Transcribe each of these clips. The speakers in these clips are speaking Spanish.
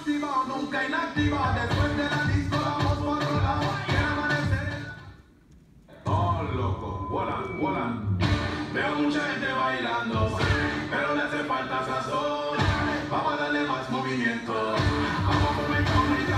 Activado, nunca inactivado, después de la disco vamos por otro lado, quiere amanecer. Oh, loco, volan. Veo mucha gente bailando, pero le hace falta sazón. Vamos a darle más movimiento, vamos a comer con el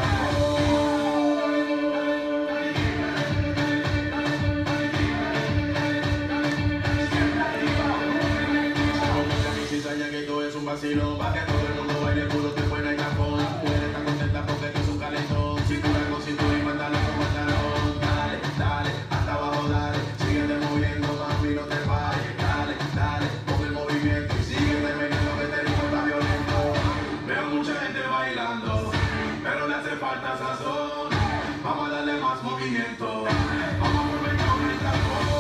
cizaña, que todo es un vacilo, pa' que todo el mundo baile puro, te buena y tapón. La mujer está contenta porque tú es un calentón. Cintura con cintura y pantalón con pantalón. Dale, hasta abajo dale. Síguete moviendo, mami, no te pares. Dale, con el movimiento y síguete meneando que te digo está violento. Veo mucha gente bailando, pero le hace falta sazón. Vamos a darle más movimiento, vamos a volver con el tapón.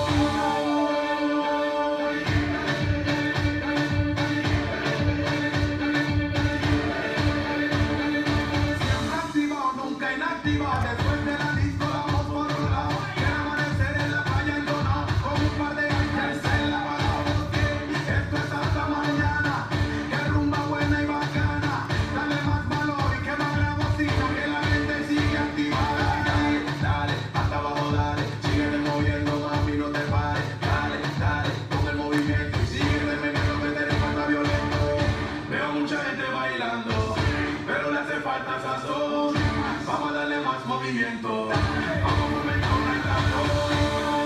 Después de la disco vamos por otro lado, quiere amanecer en la playa entonado, con un par de ángeles en la parada, porque esto es hasta mañana, que rumba buena y bacana, dale más valor y que más la bocina, que la gente sigue activada. Dale, hasta abajo dale, síguete moviendo mami, no te pares, dale, con el movimiento y síguete meneando que te falta violento. Veo mucha gente bailando, pero le hace falta sazón. Vamos a darle más movimiento, vamos a mover con el tapón.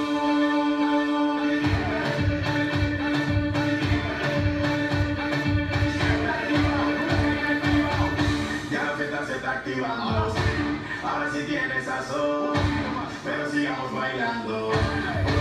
Ya la fiesta se está activando, ahora sí tiene sazón, pero sigamos bailando.